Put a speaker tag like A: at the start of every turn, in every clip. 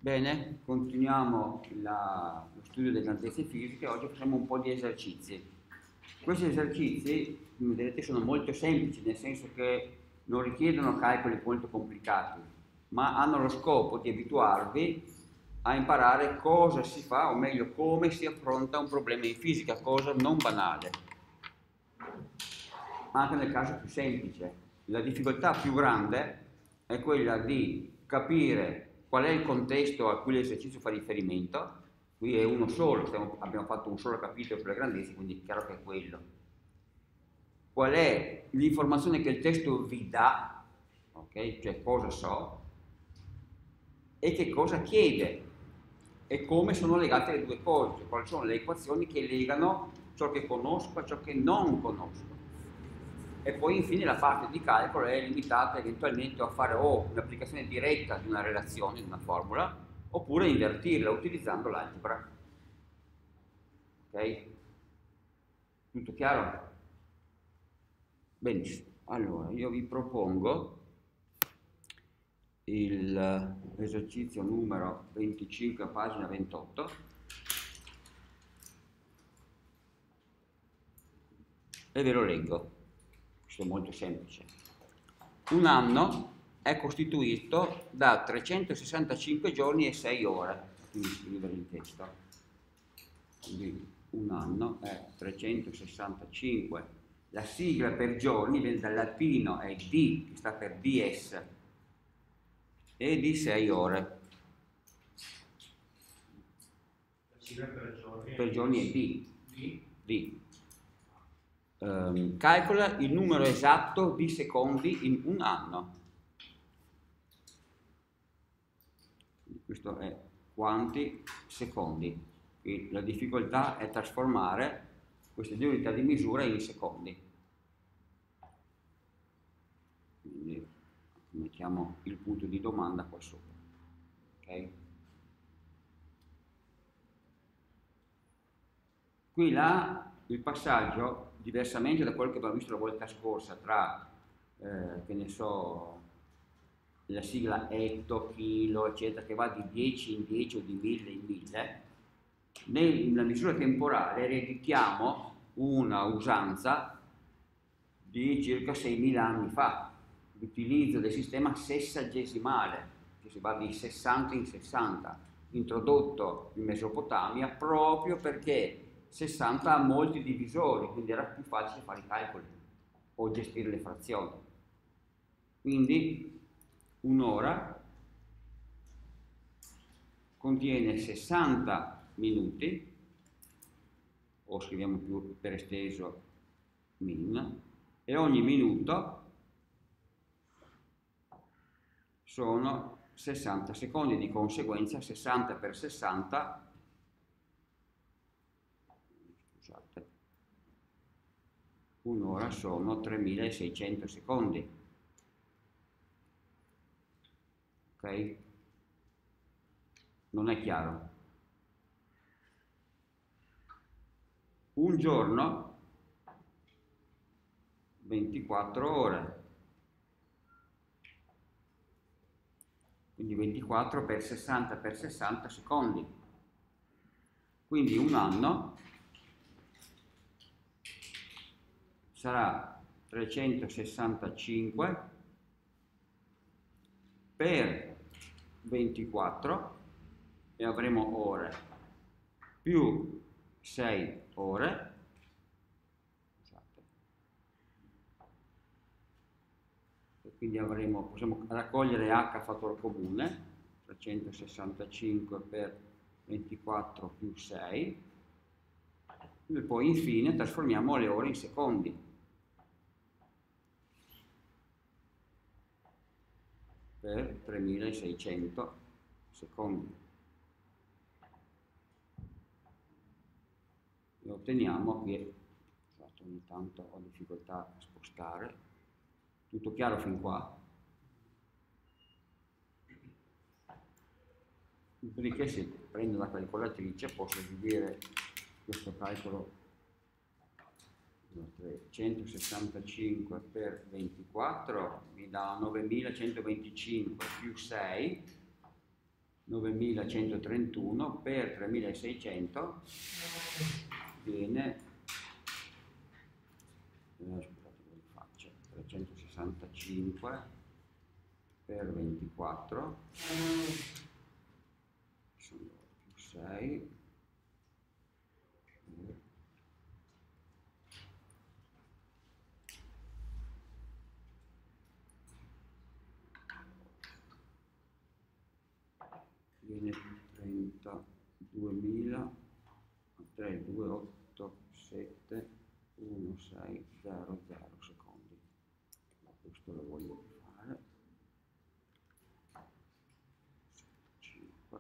A: Bene, continuiamo lo studio delle grandezze fisiche. Oggi facciamo un po' di esercizi. Questi esercizi, come vedete, sono molto semplici, nel senso che non richiedono calcoli molto complicati, ma hanno lo scopo di abituarvi a imparare cosa si fa, o meglio, come si affronta un problema in fisica, cosa non banale, anche nel caso più semplice. La difficoltà più grande è quella di capire qual è il contesto a cui l'esercizio fa riferimento. Qui è uno solo, abbiamo fatto un solo capitolo sulle grandezze, quindi è chiaro che è quello. Qual è l'informazione che il testo vi dà, ok? Cioè cosa so, e che cosa chiede, e come sono legate le due cose, cioè quali sono le equazioni che legano ciò che conosco a ciò che non conosco. E poi infine la parte di calcolo è limitata eventualmente a fare o un'applicazione diretta di una relazione, di una formula, oppure invertirla utilizzando l'algebra. Ok? Tutto chiaro? Benissimo. Allora, io vi propongo l'esercizio numero 25, pagina 28, e ve lo leggo. Questo è molto semplice. Un anno è costituito da 365 giorni e 6 ore, quindi scrivere il testo. Quindi un anno è 365. La sigla per giorni viene dal latino, è D, che sta per DS, e di 6 ore.
B: La sigla
A: Per giorni è D. D. Calcola il numero esatto di secondi in un anno. Questo è quanti secondi. E la difficoltà è trasformare queste due unità di misura in secondi. Quindi mettiamo il punto di domanda qua sopra. Ok? Qui là il passaggio, diversamente da quello che abbiamo visto la volta scorsa, tra che ne so, la sigla etto, chilo, eccetera, che va di 10 in 10 o di 1000 in 1000, nella misura temporale ereditiamo una usanza di circa 6.000 anni fa, l'utilizzo del sistema sessagesimale, che si va di 60 in 60, introdotto in Mesopotamia proprio perché 60 ha molti divisori, quindi era più facile fare i calcoli o gestire le frazioni. Quindi un'ora contiene 60 minuti, o scriviamo più per esteso min, e ogni minuto sono 60 secondi, di conseguenza 60 per 60, scusate, un'ora sono 3600 secondi. Ok? Non è chiaro? Un giorno 24 ore, quindi 24 per 60 secondi, quindi un anno sarà 365 per 24 e avremo ore più 6 ore, quindi possiamo raccogliere h fattore comune, 365 per 24 più 6, e poi infine trasformiamo le ore in secondi. Per 3600 secondi. E otteniamo qui, ogni tanto ho difficoltà a spostare. Tutto chiaro fin qua? Dopodiché se prendo la calcolatrice posso dividere questo calcolo 365 per 24 mi dà 9125 più 6, 9131 per 3600 viene, scusate come faccio, 365 per 24, sono più 6, viene 32.000, 32871600 secondi. Questo lo voglio fare. 5.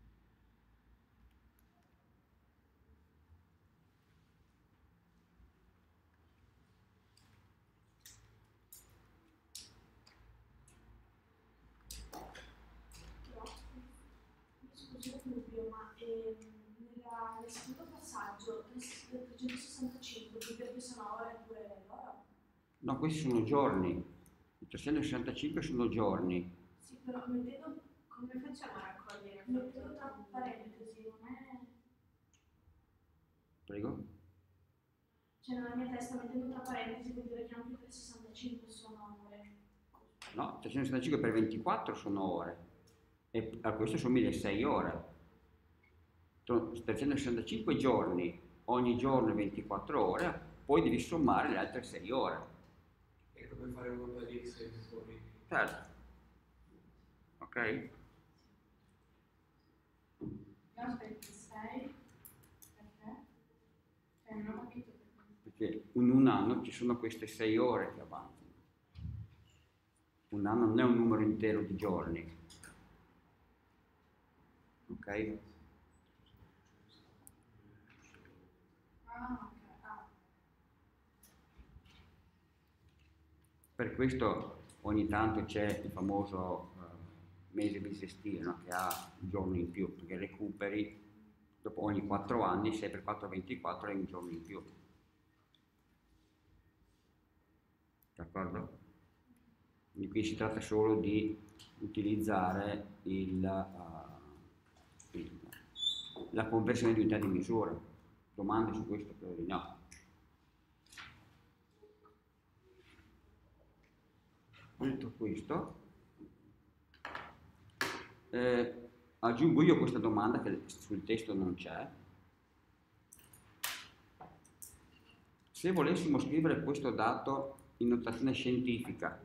C: Nel secondo passaggio 365 perché sono ore pure loro?
A: No, questi sono giorni. I 365 sono giorni.
C: Sì, però mettendo come facciamo a raccogliere? Mettendo tra parentesi, non è.
A: Prego?
C: Cioè nella mia testa mettendo tra parentesi vuol dire che anche 365 sono ore.
A: No, 365 per 24 sono ore. E a questo sono 1600 ore. 365 giorni, ogni giorno 24 ore, poi devi sommare le altre 6 ore.
B: È come fare una nota di Excel fuori.
A: Certo. Ok?
C: Io aspetto 6 perché? Cioè non ho capito perché.
A: Perché in un anno ci sono queste 6 ore che avanzano. Un anno non è un numero intero di giorni. Ok? Per questo ogni tanto c'è il famoso mese bisestile, no? Che ha un giorno in più, perché recuperi dopo ogni 4 anni, 6 per 4 24 hai un giorno in più. D'accordo? Quindi qui si tratta solo di utilizzare la conversione di unità di misura. Domande su questo? Credo di no. Detto questo, aggiungo io questa domanda che sul testo non c'è. Se volessimo scrivere questo dato in notazione scientifica,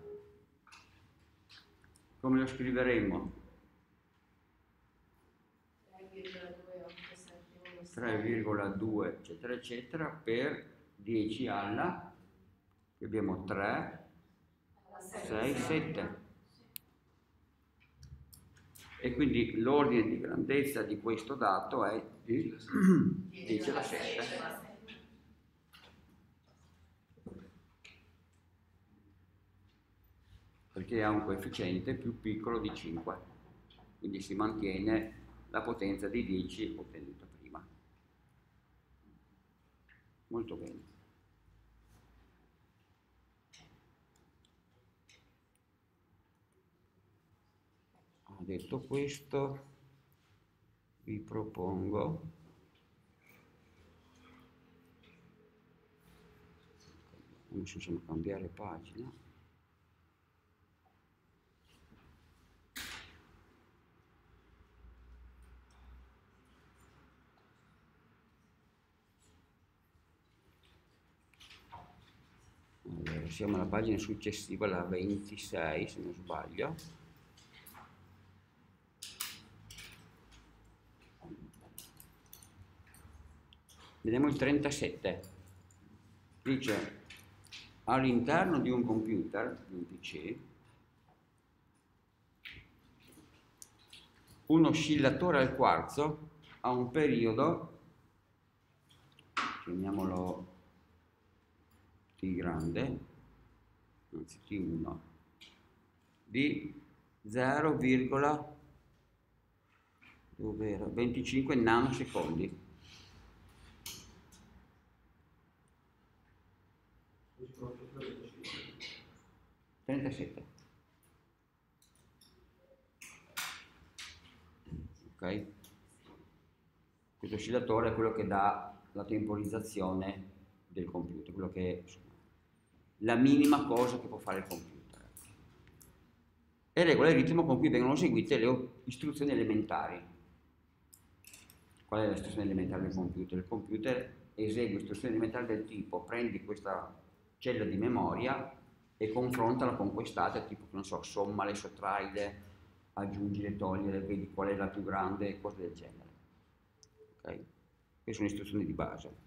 A: come lo scriveremmo? 3,2 eccetera eccetera per 10 alla, qui abbiamo 3, 6, 7. E quindi l'ordine di grandezza di questo dato è di 10 alla 7. Perché ha un coefficiente più piccolo di 5, quindi si mantiene la potenza di 10 ottenuta prima. Molto bene. Detto questo, vi propongo come si possiamo cambiare pagina. Allora, siamo alla pagina successiva, la 26 se non sbaglio. Vediamo il 37. Dice, all'interno di un computer, di un PC, un oscillatore al quarzo ha un periodo, chiamiamolo T grande, anzi T1, di 0,25 nanosecondi. 37. ok? Questo oscillatore è quello che dà la temporizzazione del computer, quello che è insomma, la minima cosa che può fare il computer. E regola il ritmo con cui vengono eseguite le istruzioni elementari. Qual è l'istruzione elementare del computer? Il computer esegue istruzioni elementari del tipo: prendi questa cella di memoria e confrontala con quest'altra, tipo, non so, sommale, sottraile, aggiungile, togliere, vedi qual è la più grande, cose del genere. Okay? Queste sono istruzioni di base.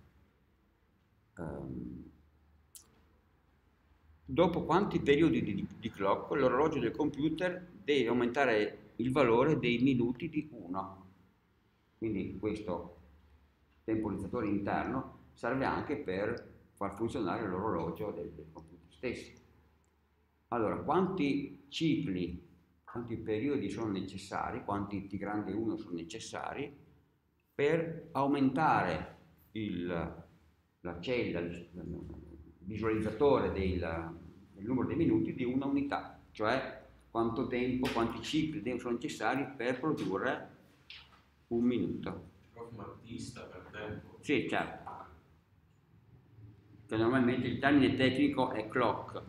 A: Dopo quanti periodi di clock l'orologio del computer deve aumentare il valore dei minuti di 1. Quindi questo temporizzatore interno serve anche per far funzionare l'orologio del computer stesso. Allora, quanti cicli, quanti periodi sono necessari, quanti T grande 1 sono necessari per aumentare la cella, il visualizzatore del numero dei minuti di una unità, cioè quanto tempo, quanti cicli sono necessari per produrre un minuto.
B: Prof. Mattista per tempo.
A: Sì, certo. Che normalmente il termine tecnico è clock.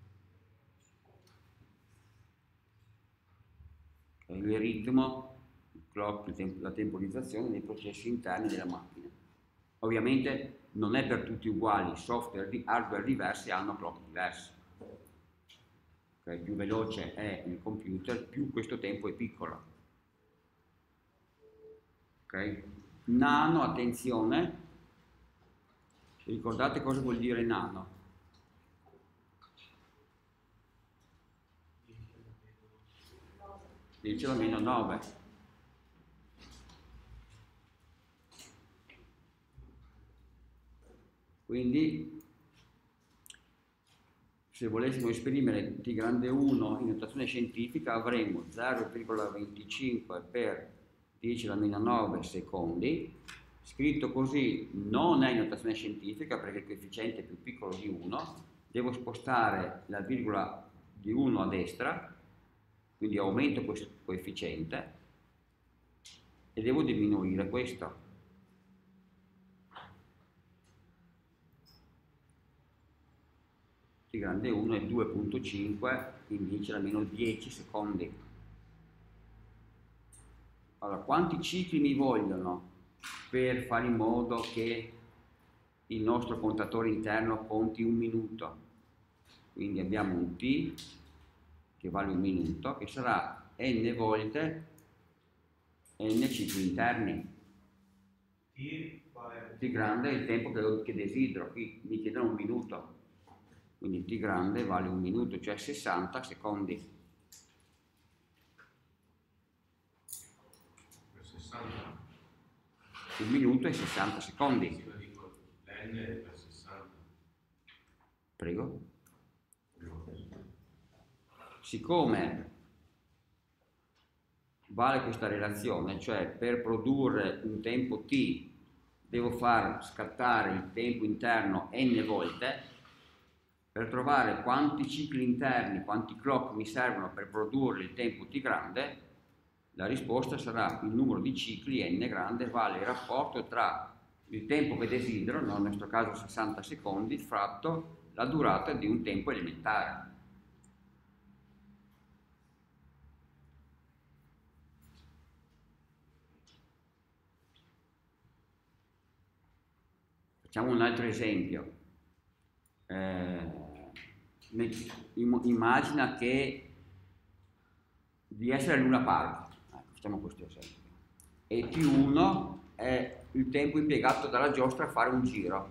A: Il ritmo, il clock, la temporizzazione dei processi interni della macchina. Ovviamente non è per tutti uguali, software di hardware diversi hanno clock diversi. Okay, più veloce è il computer, più questo tempo è piccolo. Okay? Nano, attenzione, ricordate cosa vuol dire nano? 10 alla meno 9. Quindi se volessimo esprimere T grande 1 in notazione scientifica avremo 0,25 per 10 alla meno 9 secondi. Scritto così non è in notazione scientifica perché il coefficiente è più piccolo di 1. Devo spostare la virgola di 1 a destra, quindi aumento questo coefficiente e devo diminuire questo. T grande 1 è 2,5 in 10 alla meno 10 secondi. Allora, quanti cicli mi vogliono per fare in modo che il nostro contatore interno conti un minuto? Quindi abbiamo un T che vale un minuto, che sarà n volte n cicli interni. T grande è il tempo che desidero, qui mi chiedono un minuto. Quindi T grande vale un minuto, cioè 60 secondi.
B: Per 60?
A: Un minuto è 60 secondi.
B: Sì, ma dico, l'N è per 60.
A: Prego. Siccome vale questa relazione, cioè per produrre un tempo T devo far scattare il tempo interno n volte, per trovare quanti cicli interni, quanti clock mi servono per produrre il tempo T grande, la risposta sarà il numero di cicli n grande vale il rapporto tra il tempo che desidero, nel nostro caso 60 secondi, fratto la durata di un tempo elementare. Facciamo un altro esempio. Immagina che di essere a Luna Park, facciamo questo esempio, e T1 è il tempo impiegato dalla giostra a fare un giro.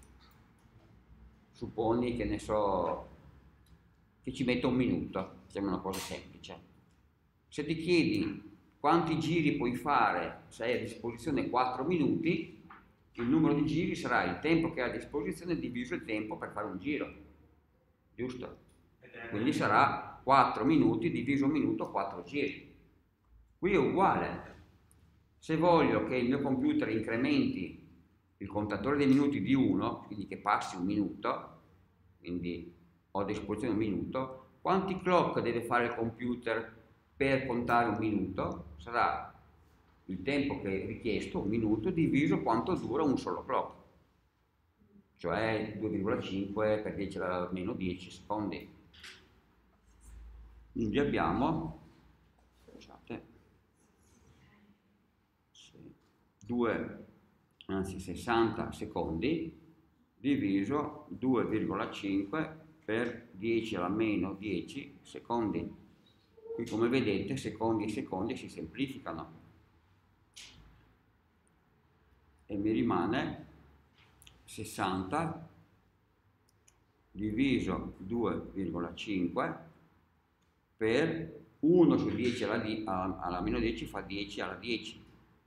A: Supponi che ne so, che ci metta un minuto, sembra una cosa semplice. Se ti chiedi quanti giri puoi fare se hai a disposizione 4 minuti, il numero di giri sarà il tempo che hai a disposizione diviso il tempo per fare un giro, giusto? Quindi sarà 4 minuti diviso un minuto 4 giri. Qui è uguale. Se voglio che il mio computer incrementi il contatore dei minuti di 1, quindi che passi un minuto, quindi ho a disposizione un minuto, quanti clock deve fare il computer per contare un minuto? Sarà il tempo che è richiesto, un minuto, diviso quanto dura un solo clock, cioè 2,5 per 10 alla meno 10 secondi. Quindi abbiamo, scusate, 60 secondi diviso 2,5 per 10 alla meno 10 secondi. Qui come vedete secondi e secondi si semplificano e mi rimane 60 diviso 2,5 per 1 su 10 alla meno 10 fa 10 alla 10.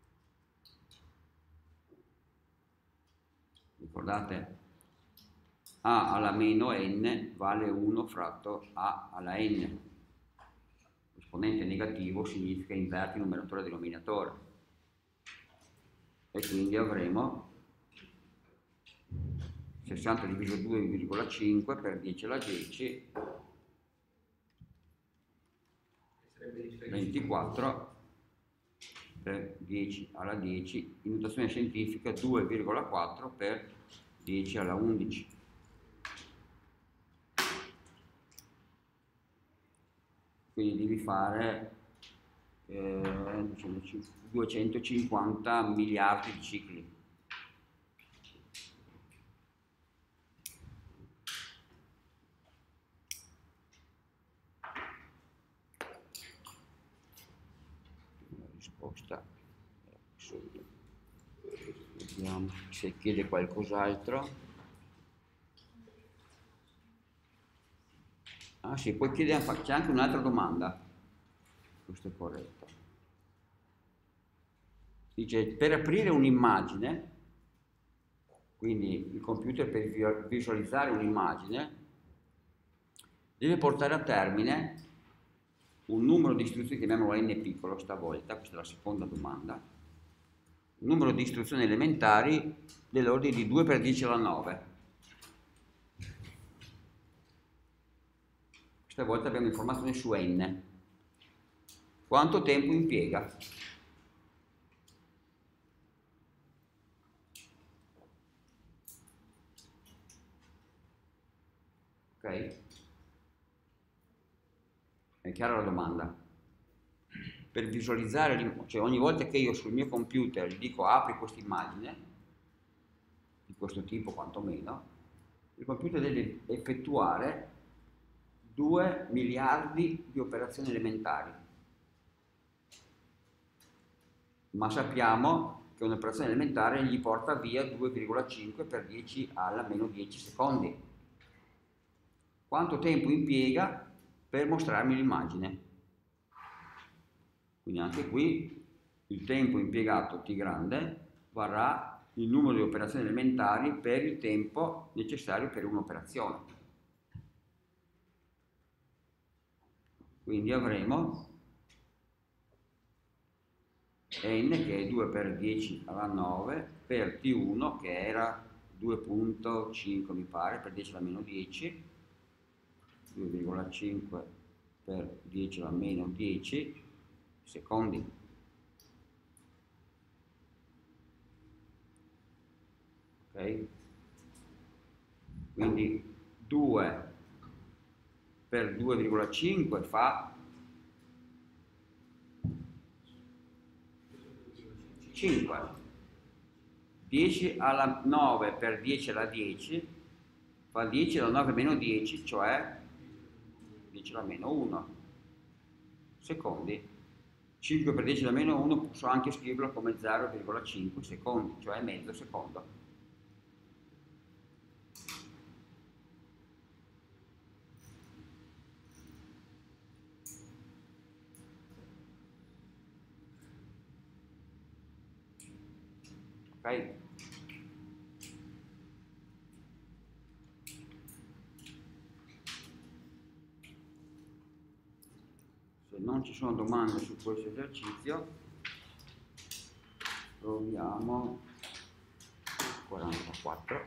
A: Ricordate? A alla meno n vale 1 fratto a alla n. Esponente negativo significa inverti numeratore e denominatore. E quindi avremo 60 diviso 2,5 per 10 alla 10, 24 per 10 alla 10, in notazione scientifica 2,4 per 10 alla 11. Quindi devi fare 250 miliardi di cicli. La risposta è sotto. Vediamo se chiede qualcos'altro. Ah sì, poi chiede, c'è anche un'altra domanda. Questo è corretto. Dice, per aprire un'immagine, quindi il computer per visualizzare un'immagine, deve portare a termine un numero di istruzioni, chiamiamolo n piccolo stavolta, questa è la seconda domanda, un numero di istruzioni elementari dell'ordine di 2 per 10 alla 9. Questa volta abbiamo informazioni su n. Quanto tempo impiega? Ok? È chiara la domanda? Per visualizzare, cioè ogni volta che io sul mio computer gli dico apri questa immagine, di questo tipo quantomeno, il computer deve effettuare 2 miliardi di operazioni elementari. Ma sappiamo che un'operazione elementare gli porta via 2,5 per 10 alla meno 10 secondi. Quanto tempo impiega per mostrarmi l'immagine? Quindi anche qui il tempo impiegato T grande varrà il numero di operazioni elementari per il tempo necessario per un'operazione. Quindi avremo n che è 2 per 10 alla 9 per T1 che era 2,5 mi pare per 10 alla meno 10, 2,5 per 10 alla meno 10 secondi. Ok? Quindi 2 per 2,5 fa 5. 10 alla 9 per 10 alla 10 fa 10 alla 9 meno 10, cioè 10 alla meno 1 secondi. 5 per 10 alla meno 1 posso anche scriverlo come 0,5 secondi, cioè mezzo secondo. Ok? Se non ci sono domande su questo esercizio, proviamo 44.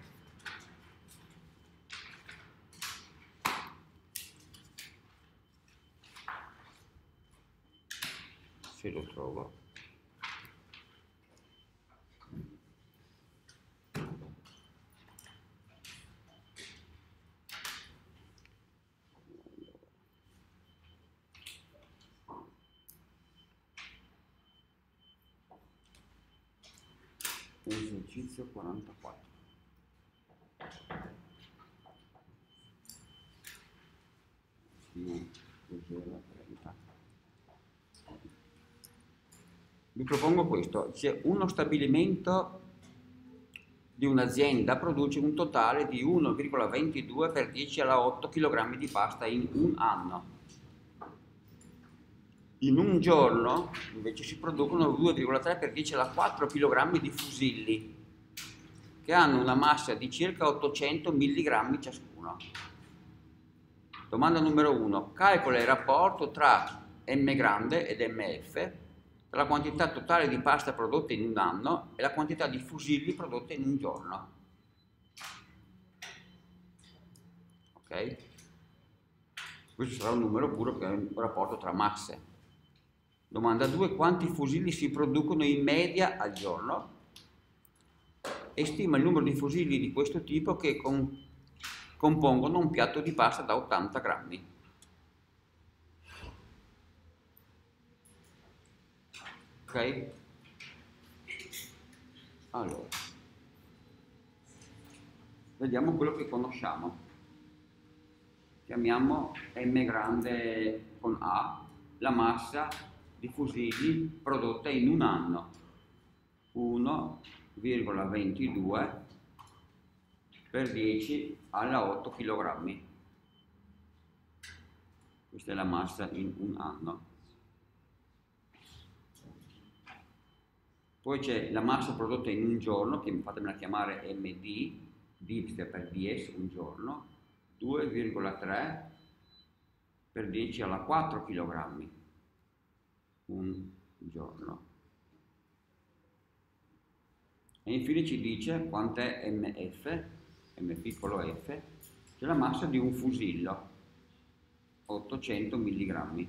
A: Se lo trovo. Esercizio 44. Sì, 0,30. Vi propongo questo, c'è uno stabilimento di un'azienda produce un totale di 1,22 per 10 alla 8 kg di pasta in un anno. In un giorno invece si producono 2,3 per 10 alla 4 kg di fusilli che hanno una massa di circa 800 mg ciascuno. Domanda numero 1. Calcola il rapporto tra M grande ed MF, tra la quantità totale di pasta prodotta in un anno e la quantità di fusilli prodotte in un giorno. Ok? Questo sarà un numero puro che è un rapporto tra masse. Domanda 2. Quanti fusilli si producono in media al giorno? E stima il numero di fusilli di questo tipo che compongono un piatto di pasta da 80 grammi. Ok? Allora, vediamo quello che conosciamo. Chiamiamo M grande con A la massa di fusilli prodotta in un anno. 1,22 per 10 alla 8 kg. Questa è la massa in un anno. Poi c'è la massa prodotta in un giorno, che fatemela chiamare MD, D sta per DS, un giorno, 2,3 per 10 alla 4 kg, un giorno. E infine ci dice quant'è MF, M piccolo f, c'è la massa di un fusillo, 800 mg.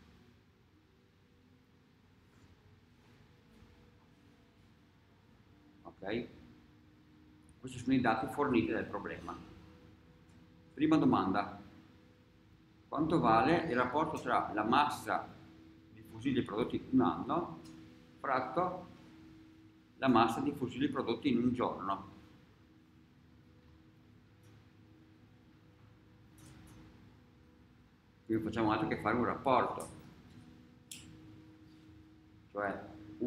A: Ok? Questi sono i dati forniti dal problema. Prima domanda. Quanto vale il rapporto tra la massa di fusilli prodotti in un anno fratto la massa di fusilli prodotti in un giorno? Quindi facciamo altro che fare un rapporto, cioè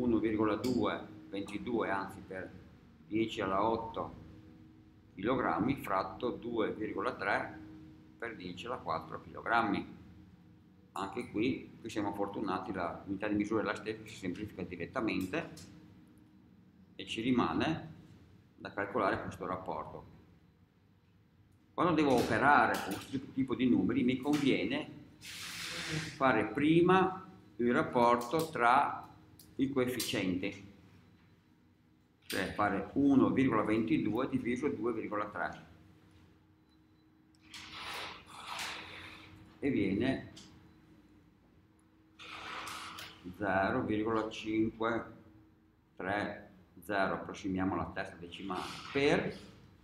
A: 1,222 anzi per 10 alla 8 kg fratto 2,3 per 10 alla 4 kg. Anche qui siamo fortunati, l'unità di misura è la stessa, si semplifica direttamente e ci rimane da calcolare questo rapporto. Quando devo operare con questo tipo di numeri mi conviene fare prima il rapporto tra i coefficienti, cioè fare 1,22 diviso 2,3 e viene 0,530, approssimiamo la terza decimale, per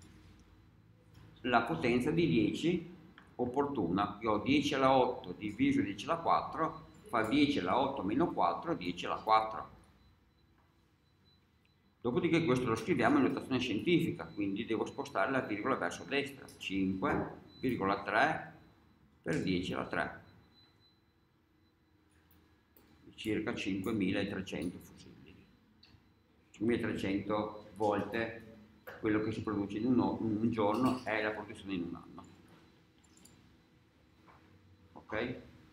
A: la potenza di 10 opportuna. Io ho 10 alla 8 diviso 10 alla 4 fa 10 alla 8 meno 4, 10 alla 4. Dopodiché questo lo scriviamo in notazione scientifica, quindi devo spostare la virgola verso destra, 5,3 per 10 alla 3, circa 5300 fusilli, 5300 volte quello che si produce in un giorno è la produzione in un anno. Ok?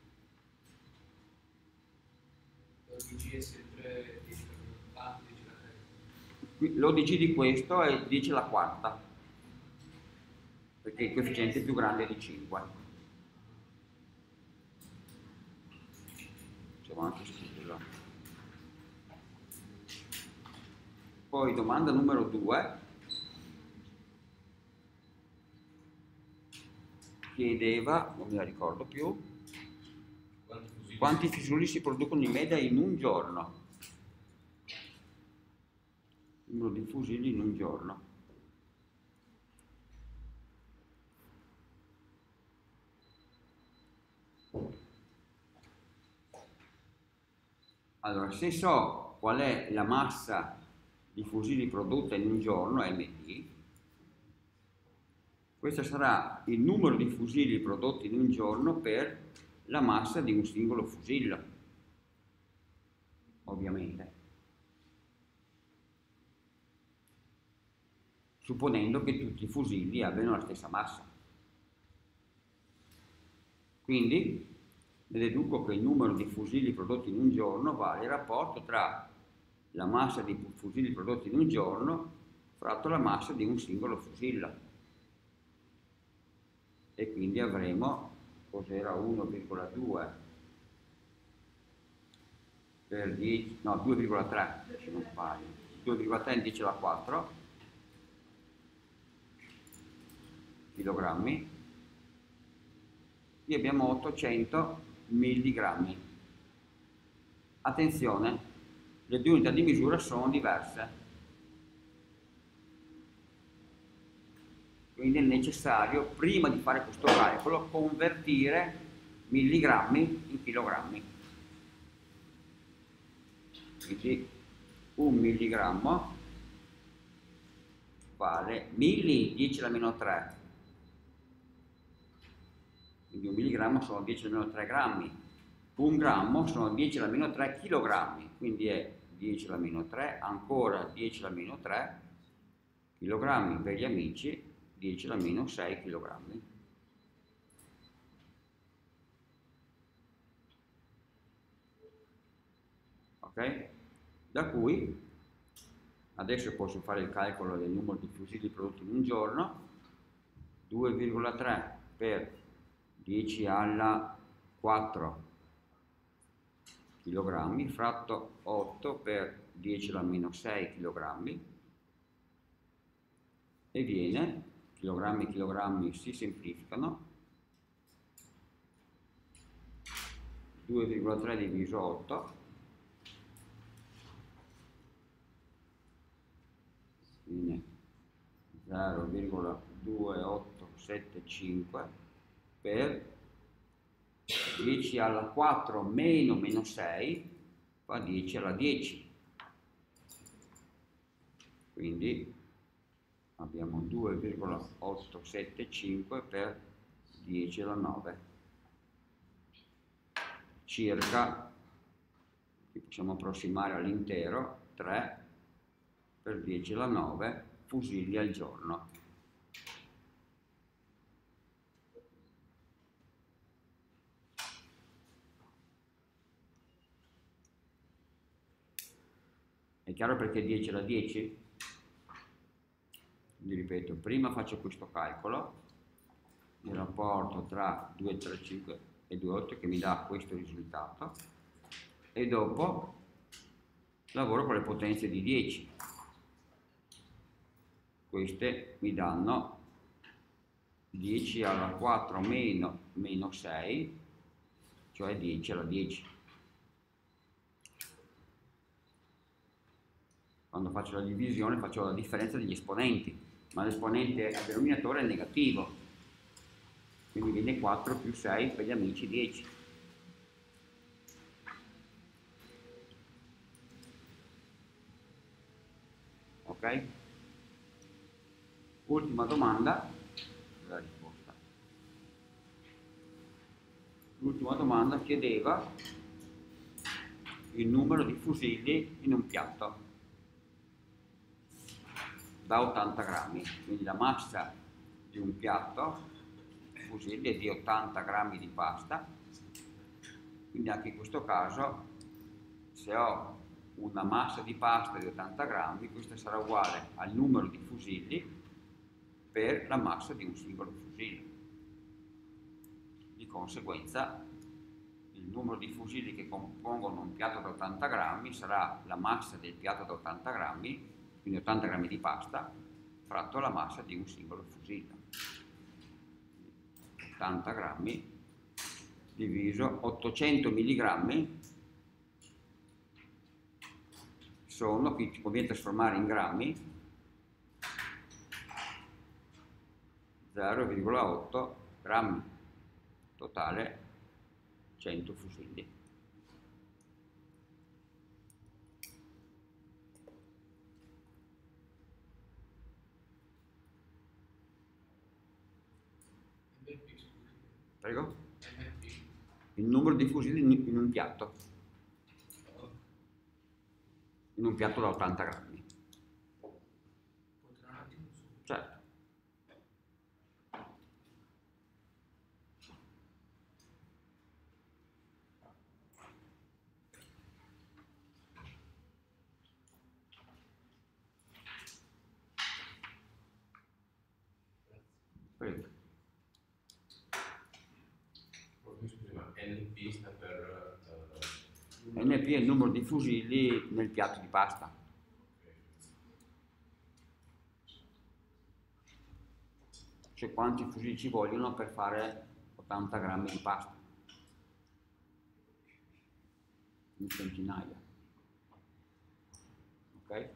D: L'ODG è sempre 10 per 10 alla 3.
A: L'ODG di questo è 10 alla quarta, perché il coefficiente è più grande di 5. Possiamo anche scriverlo. Poi domanda numero 2. Chiedeva, non me la ricordo più, quanti fusilli si producono in media in un giorno. Numero di fusilli in un giorno. Allora, se so qual è la massa di fusili prodotta in un giorno, MD. Questo sarà il numero di fusili prodotti in un giorno per la massa di un singolo fusillo, ovviamente. Supponendo che tutti i fusili abbiano la stessa massa. Quindi ne deduco che il numero di fusili prodotti in un giorno vale il rapporto tra la massa di fusili prodotti in un giorno fratto la massa di un singolo fusillo. E quindi avremo, cos'era, 1,2 per 10, no 2,3 se non sbaglio, 2,3 in 10 alla 4 chilogrammi. Qui abbiamo 800 milligrammi. Attenzione, le due unità di misura sono diverse. Quindi è necessario, prima di fare questo calcolo, convertire milligrammi in chilogrammi. Quindi un milligrammo vale 1000 10 alla meno 3. Quindi un milligrammo sono 10 alla meno 3 grammi. Un grammo sono 10 alla meno 3 chilogrammi. Quindi è 10 alla meno 3, ancora 10 alla meno 3 chilogrammi per gli amici. 10 alla meno 6 kg. Ok? Da cui adesso posso fare il calcolo del numero di fusili prodotti in un giorno. 2,3 per 10 alla 4 kg fratto 8 per 10 alla meno 6 kg e viene chilogrammi si semplificano, 2,3 diviso 8 viene 0,2875 per 10 alla 4 meno 6 fa 10 alla 10, quindi abbiamo 2,875 per 10 alla 9, circa, che possiamo approssimare all'intero, 3 per 10 alla 9 fusili al giorno. È chiaro perché 10 alla 10? Quindi ripeto, prima faccio questo calcolo, il rapporto tra 2,35 e 2,8 che mi dà questo risultato, e dopo lavoro con le potenze di 10. Queste mi danno 10 alla 4 meno 6, cioè 10 alla 10. Quando faccio la divisione faccio la differenza degli esponenti, ma l'esponente al denominatore è negativo, quindi viene 4 più 6 per gli amici 10. Ok? Ultima domanda, la risposta. L'ultima domanda chiedeva il numero di fusili in un piatto da 80 grammi, quindi la massa di un piatto fusili è di 80 grammi di pasta, quindi anche in questo caso se ho una massa di pasta di 80 grammi, questa sarà uguale al numero di fusili per la massa di un singolo fusillo. Di conseguenza il numero di fusili che compongono un piatto da 80 grammi sarà la massa del piatto da 80 grammi, quindi 80 grammi di pasta, fratto la massa di un singolo fusillo. 80 grammi diviso 800 milligrammi sono, qui ci conviene trasformare in grammi, 0,8 grammi, totale 100 fusili.
D: NP, scusi.
A: Prego?
D: NP.
A: Il numero di fusilli in un piatto. In un piatto da 80 grammi.
D: Potrà un attimo su.
A: Certo. Prego.
B: Scusi, ma NP sta per...
A: NP è il numero di fusilli nel piatto di pasta. Cioè quanti fusilli ci vogliono per fare 80 grammi di pasta. In centinaia. Ok?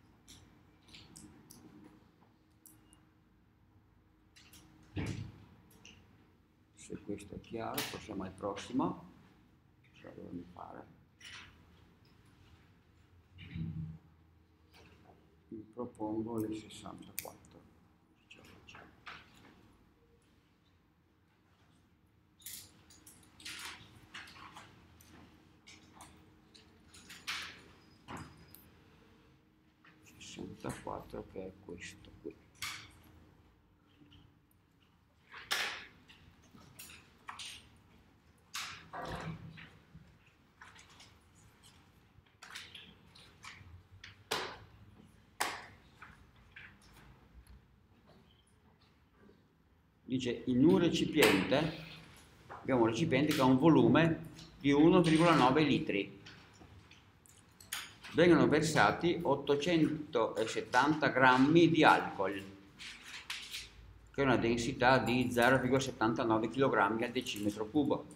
A: Se questo è chiaro, passiamo al prossimo. Cosa dovremmo fare? Vi propongo le 64. Ce la facciamo. Che è questo qui. Dice in un recipiente, abbiamo un recipiente che ha un volume di 1,9 litri. Vengono versati 870 grammi di alcol, che è una densità di 0,79 kg al decimetro cubo.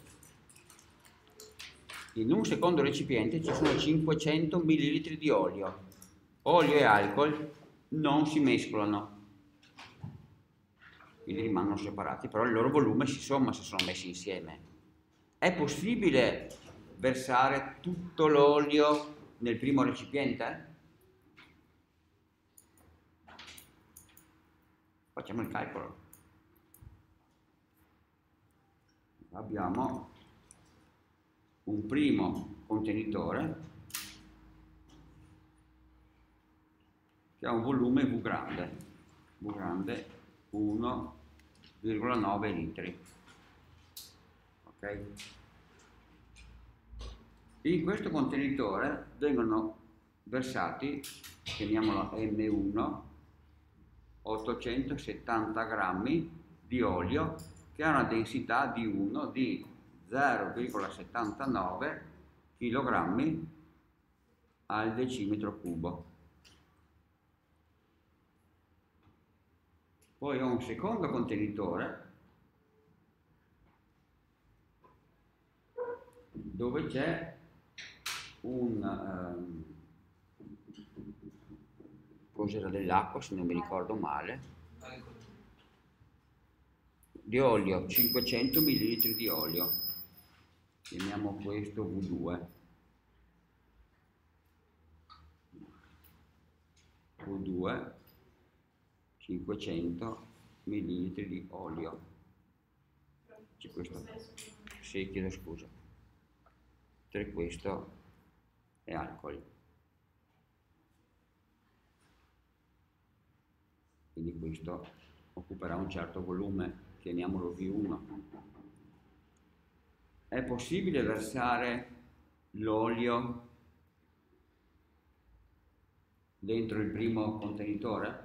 A: In un secondo recipiente ci sono 500 ml di olio. Olio e alcol non si mescolano, quindi rimangono separati, però il loro volume si somma se sono messi insieme. È possibile versare tutto l'olio nel primo recipiente? Facciamo il calcolo. Abbiamo un primo contenitore che ha un volume V grande 1,9 litri. Ok? In questo contenitore vengono versati, chiamiamolo M1, 870 grammi di olio che ha una densità di 1 di 0,79 kg al decimetro cubo. Poi ho un secondo contenitore dove c'è cos'era dell'acqua, se non mi ricordo male, di olio, 500 ml di olio, chiamiamo questo V2. V2, 500 ml di olio. C'è questo? Sì, chiedo scusa. Questo è alcol. Quindi questo occuperà un certo volume, chiamiamolo V1. È possibile versare l'olio dentro il primo contenitore?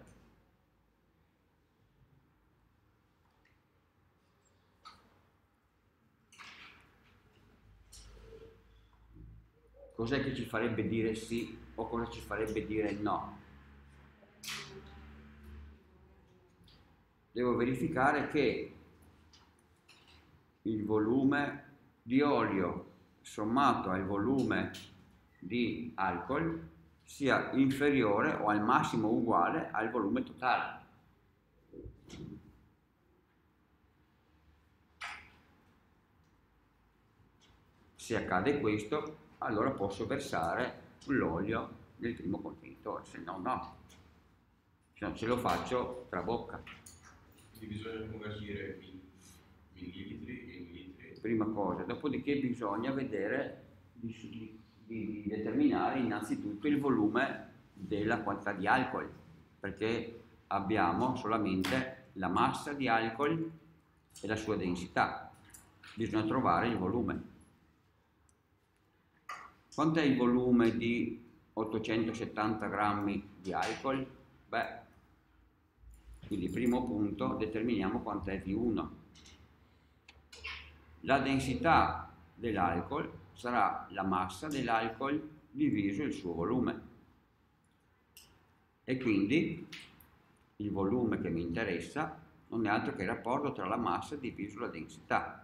A: Cos'è che ci farebbe dire sì o cosa ci farebbe dire no? Devo verificare che il volume di olio sommato al volume di alcol sia inferiore o al massimo uguale al volume totale. Se accade questo, allora posso versare l'olio nel primo contenitore, se no no. Se non ce lo faccio trabocca.
B: Quindi bisogna convertire millilitri e millilitri.
A: Prima cosa, dopodiché bisogna vedere di determinare innanzitutto il volume della quantità di alcol, perché abbiamo solamente la massa di alcol e la sua densità. Bisogna trovare il volume. Quant'è il volume di 870 grammi di alcol? Beh, quindi primo punto, determiniamo quant'è V1. La densità dell'alcol sarà la massa dell'alcol diviso il suo volume. E quindi il volume che mi interessa non è altro che il rapporto tra la massa diviso la densità.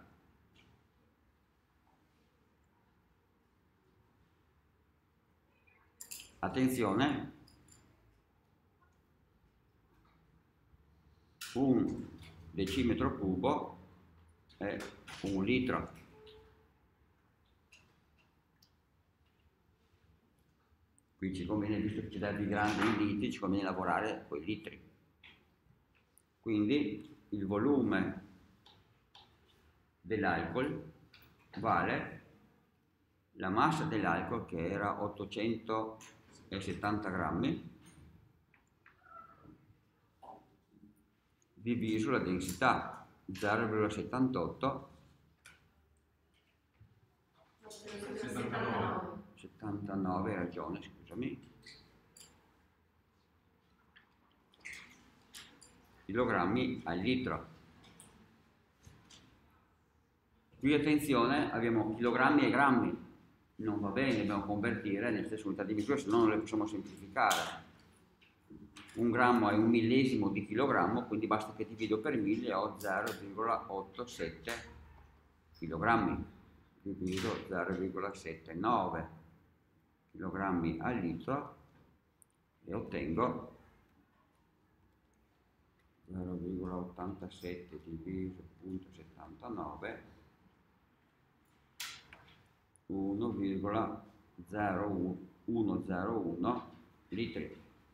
A: Attenzione, un decimetro cubo è un litro. Qui ci conviene, visto che ci dà di grande in litri, ci conviene lavorare con i litri. Quindi il volume dell'alcol vale la massa dell'alcol, che era 870 grammi, diviso la densità 0,78, 79, hai ragione, scusami, chilogrammi al litro. Qui attenzione, abbiamo chilogrammi e grammi, non va bene, dobbiamo convertire nelle stesse unità di misura, se no non le possiamo semplificare. Un grammo è un millesimo di chilogrammo, quindi basta che divido per 1000 e ho 0,87 chilogrammi, divido 0,79 chilogrammi al litro e ottengo 0,87 diviso 0,79, 1,0101 litri.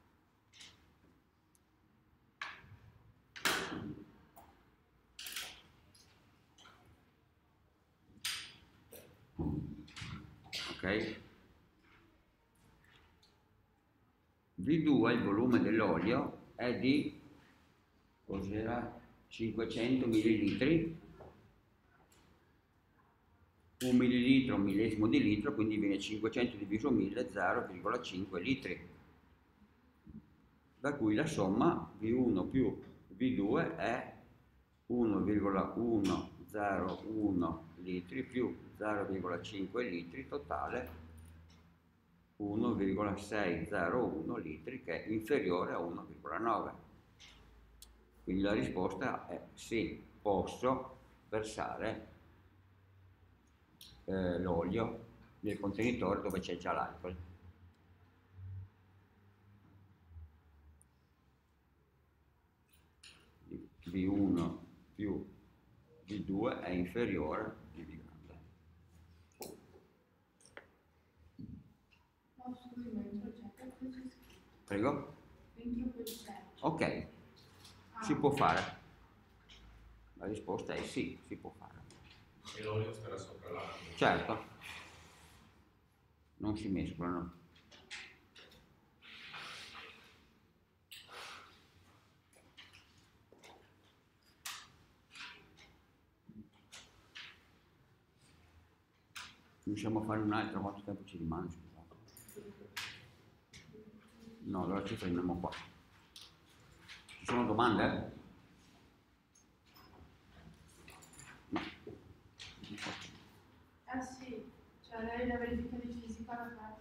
A: Ok? V2, il volume dell'olio, è di, cos'era? 500 millilitri. Un millilitro, un millesimo di litro, quindi viene 500 diviso 1000, 0,5 litri. Da cui la somma V1 più V2 è 1,101 litri più 0,5 litri, totale 1,601 litri, che è inferiore a 1,9. Quindi la risposta è sì, posso versare l'olio nel contenitore dove c'è già l'alcol. V1 più V2 è inferiore a V grande.
C: No, scusi, ma in progetto cosa c'è scritto?
A: Prego?
C: Dentro progetto.
A: Ok, si può fare. La risposta è sì, si può fare.
B: E l'olio starà sopra l'acqua.
A: Certo, non si mescolano. Riusciamo a fare un'altra, quanto tempo ci rimane? Scusate. No, allora ci fermiamo qua. Ci sono domande? No.
C: Ah sì, cioè lei la verifica di fisica la fa